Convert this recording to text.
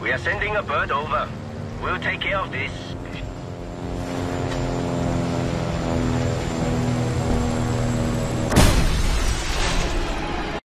We are sending a bird over. We'll take care of this.